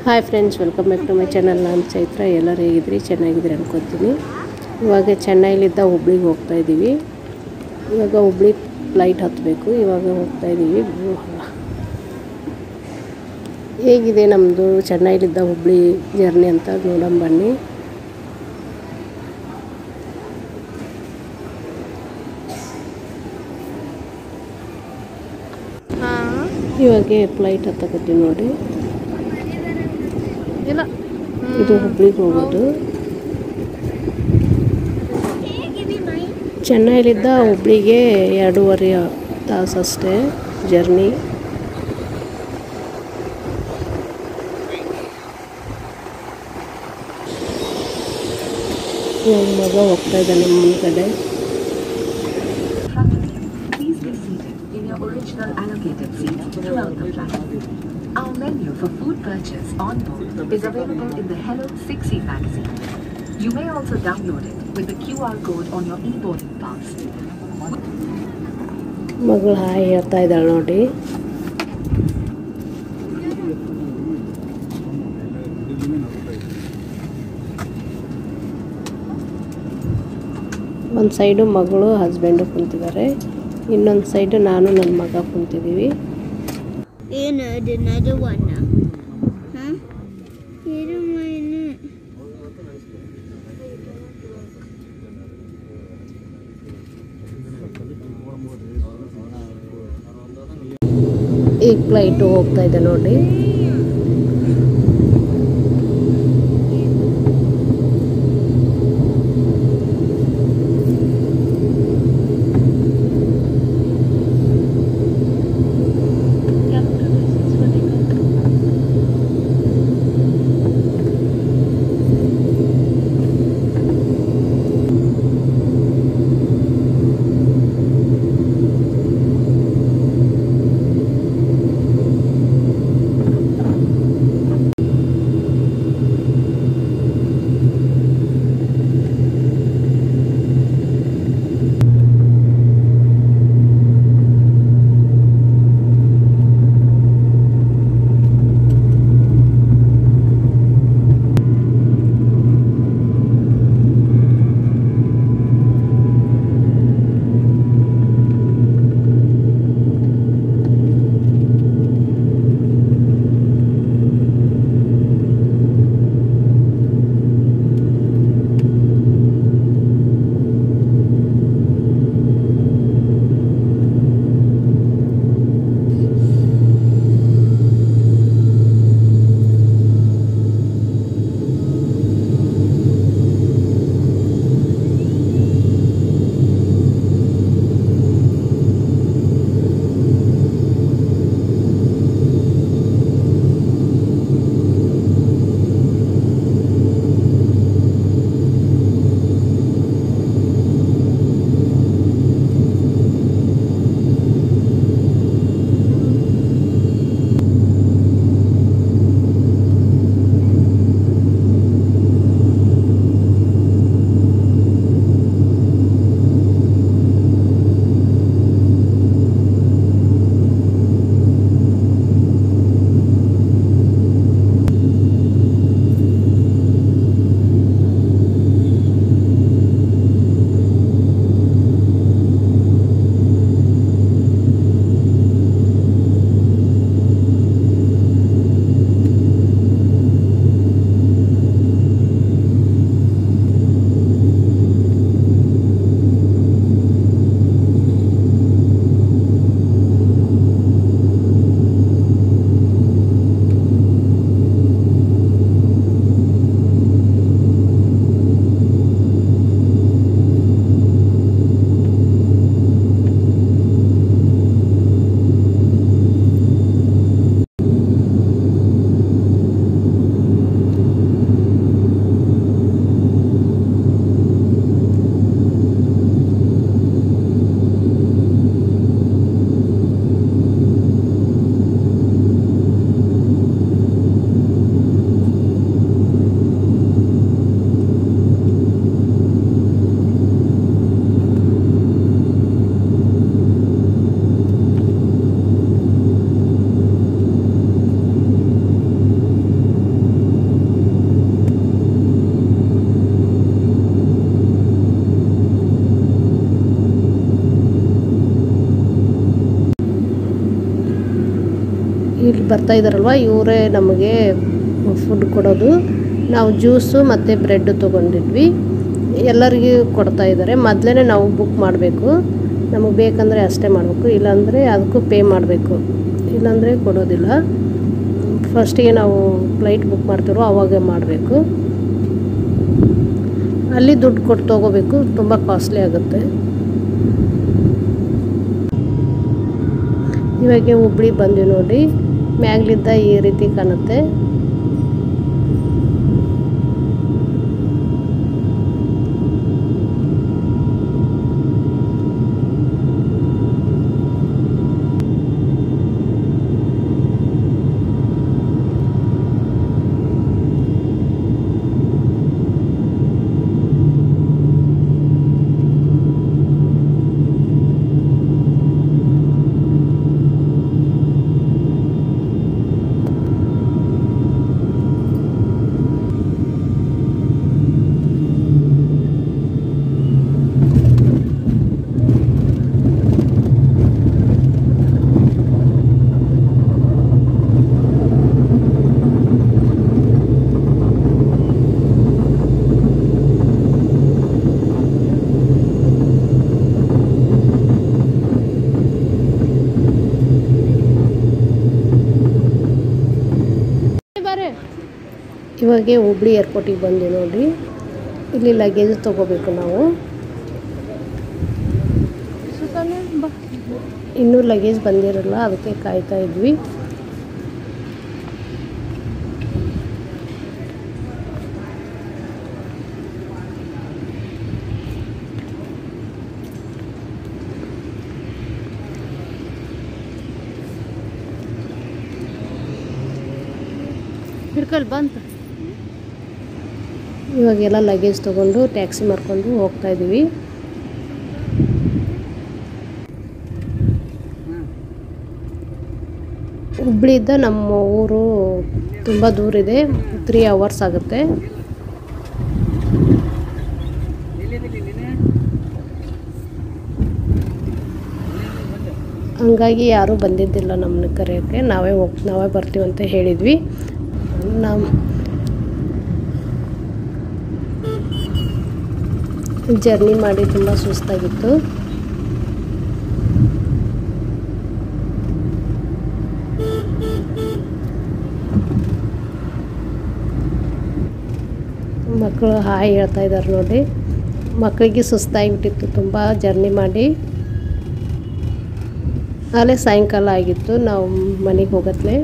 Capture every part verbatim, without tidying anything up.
Hi friends, welcome back to my channel. ನಾನು ಚೈತ್ರ. ಎಲ್ಲರೂ ಹೇಗಿದ್ರಿ? ಚೆನ್ನಾಗಿದ್ರಿ ಅನ್ಕೋತೀನಿ. ಇವಾಗ ಚೆನ್ನೈಲಿದ್ದ ಹುಬ್ಳಿಗೆ ಹೋಗ್ತಾ ಇದ್ದೀವಿ. ಇವಾಗ ಹುಬ್ಳಿ ಫ್ಲೈಟ್ ಹತ್ತಬೇಕು. ಇವಾಗ ಹೋಗ್ತಾ ಇದ್ದೀವಿ. ಹೇಗಿದೆ ನಮ್ಮದು ಚೆನ್ನೈಲಿದ್ದ ಹುಬ್ಳಿ ಜರ್ನಿ ಅಂತ ನೋಡೋಣ ಬನ್ನಿ. ಇವಾಗ ಫ್ಲೈಟ್ ಹತ್ತಕತ್ತೀವಿ ನೋಡಿ. ಇದು ಹುಬ್ಳಿಗೆ ಹೋಗೋದು. ಚೆನ್ನೈಲಿದ್ದ ಹುಬ್ಳಿಗೆ ಎರಡೂವರೆ ತಾಸು ಅಷ್ಟೇ ಜರ್ನಿ. ಇವಾಗ ಮಗ ಹೋಗ್ತಾ ಇದ್ದಾನೆ ಮುಂದ್ಗಡೆ. Our menu for food purchase on board is available in the Hello six C magazine. You may also download it with the Q R code on your e-boarding pass. ಮಗಳು ಹಾಯ್ ಹೇಳ್ತಾ ಇದ್ದಾಳೆ ನೋಡಿ. ಒಂದು ಸೈಡು ಮಗಳು husband ಕುಂತಿದ್ದಾರೆ, ಇನ್ನೊಂದು side ನಾನು ನನ್ನ ಮಗ ಕುಂತಿದ್ದೀವಿ. ಏನು another one huh ಏನು ಮೈನೆ ಈ ಫ್ಲೈಟ್ ಹೋಗ್ತಾ ಇದೆ ನೋಡಿ. ಬರ್ತಾ ಇದ್ದಾರಲ್ವ ಇವರೇ ನಮಗೆ ಫುಡ್ ಕೊಡೋದು. ನಾವು ಜ್ಯೂಸು ಮತ್ತು ಬ್ರೆಡ್ ತೊಗೊಂಡಿದ್ವಿ. ಎಲ್ಲರಿಗೂ ಕೊಡ್ತಾ ಇದ್ದಾರೆ. ಮೊದಲೇ ನಾವು ಬುಕ್ ಮಾಡಬೇಕು. ನಮಗೆ ಬೇಕಂದರೆ ಅಷ್ಟೇ ಮಾಡಬೇಕು, ಇಲ್ಲಾಂದರೆ ಅದಕ್ಕೂ ಪೇ ಮಾಡಬೇಕು, ಇಲ್ಲಾಂದರೆ ಕೊಡೋದಿಲ್ಲ. ಫಸ್ಟಿಗೆ ನಾವು ಫ್ಲೈಟ್ ಬುಕ್ ಮಾಡ್ತಿರೋ ಆವಾಗ ಮಾಡಬೇಕು. ಅಲ್ಲಿ ದುಡ್ಡು ಕೊಟ್ಟು ತೊಗೋಬೇಕು, ತುಂಬ ಕಾಸ್ಟ್ಲಿ ಆಗುತ್ತೆ. ಇವಾಗ ಹುಬ್ಳಿ ಬಂದ್ವಿ ನೋಡಿ, ಮ್ಯಾಗ್ಲಿದ್ದ ಈ ರೀತಿ ಕಾಣುತ್ತೆ. ಇವಾಗ ಹುಬ್ಳಿ ಏರ್ಪೋರ್ಟಿಗೆ ಬಂದು ನೋಡಿ, ಇಲ್ಲಿ ಲಗೇಜ್ ತೊಗೋಬೇಕು ನಾವು. ಇನ್ನೂ ಲಗೇಜ್ ಬಂದಿರಲ್ಲ, ಅದಕ್ಕೆ ಕಾಯ್ತಾ ಇದ್ವಿ. ಹಿಡ್ಕಲ್ ಬಂತು. ಇವಾಗೆಲ್ಲ ಲಗೇಜ್ ತೊಗೊಂಡು ಟ್ಯಾಕ್ಸಿ ಮಾಡ್ಕೊಂಡು ಹೋಗ್ತಾ ಇದ್ದೀವಿ. ಹುಬ್ಳಿಯಿಂದ ನಮ್ಮ ಊರು ತುಂಬ ದೂರ ಇದೆ, ತ್ರೀ ಅವರ್ಸ್ ಆಗುತ್ತೆ. ಹಂಗಾಗಿ ಯಾರೂ ಬಂದಿದ್ದಿಲ್ಲ ನಮ್ಮನ್ನ ಕರೆಯೋಕ್ಕೆ. ನಾವೇ ಹೋಗಿ ನಾವೇ ಬರ್ತೀವಂತ ಹೇಳಿದ್ವಿ. ನಮ್ಮ ಜರ್ನಿ ಮಾಡಿ ತುಂಬ ಸುಸ್ತಾಗಿತ್ತು. ಮಕ್ಕಳು ಹಾಯ್ ಹೇಳ್ತಾ ಇದ್ದಾರೆ ನೋಡಿ. ಮಕ್ಕಳಿಗೆ ಸುಸ್ತಾಗಿಬಿಟ್ಟಿತ್ತು ತುಂಬ ಜರ್ನಿ ಮಾಡಿ. ಅಲ್ಲೇ ಸಾಯಂಕಾಲ ಆಗಿತ್ತು ನಾವು ಮನೆಗೆ ಹೋಗತ್ಲೆ.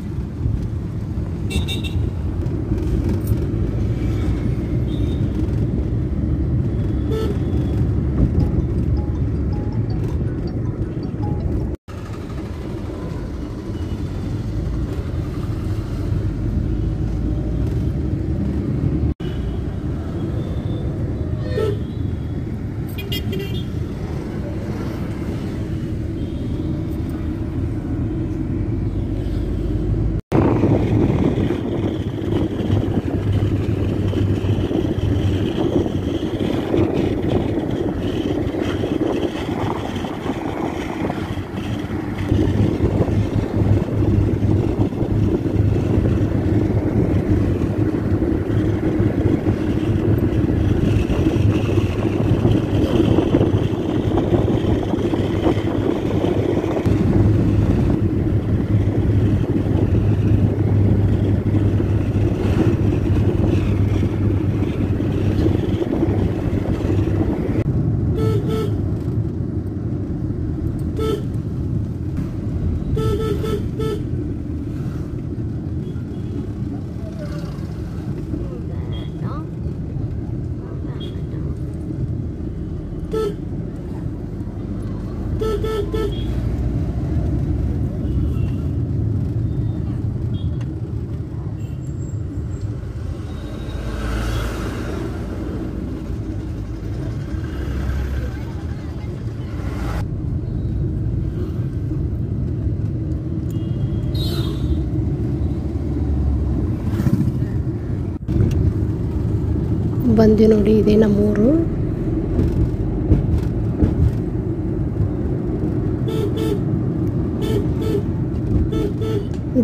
ಬಂದ್ವಿ ನೋಡಿ, ಇದೇ ನಮ್ಮೂರು.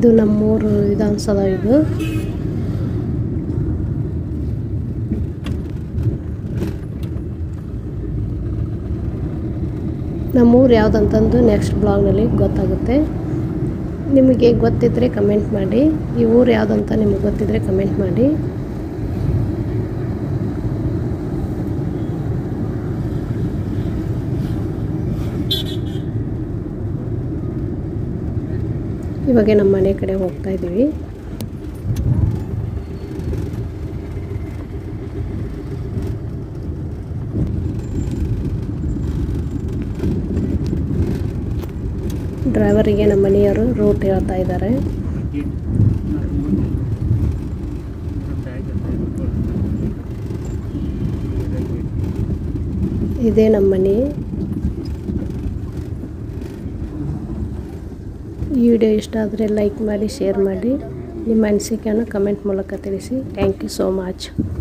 ಇದು ನಮ್ಮೂರು ವಿಧಾನಸೌಧ. ಇದು ನಮ್ಮೂರು ಯಾವುದಂತಂದು ನೆಕ್ಸ್ಟ್ ಬ್ಲಾಗ್ನಲ್ಲಿ ಗೊತ್ತಾಗುತ್ತೆ. ನಿಮಗೆ ಗೊತ್ತಿದ್ದರೆ ಕಮೆಂಟ್ ಮಾಡಿ. ಈ ಊರು ಯಾವುದಂತ ನಿಮಗೆ ಗೊತ್ತಿದ್ದರೆ ಕಮೆಂಟ್ ಮಾಡಿ. ಇವಾಗ ನಮ್ಮ ಮನೆ ಕಡೆ ಹೋಗ್ತಾ ಇದ್ದೀವಿ. ಡ್ರೈವರಿಗೆ ನಮ್ಮ ಮನೆಯವರು ರೂಟ್ ಹೇಳ್ತಾ ಇದ್ದಾರೆ. ಇದೇ ನಮ್ಮ ಮನೆ. ಈ ವಿಡಿಯೋ ಇಷ್ಟ ಆದರೆ ಲೈಕ್ ಮಾಡಿ, ಶೇರ್ ಮಾಡಿ, ನಿಮ್ಮ ಅನಿಸಿಕೆಯನ್ನು ಕಮೆಂಟ್ ಮೂಲಕ ತಿಳಿಸಿ. Thank you so much.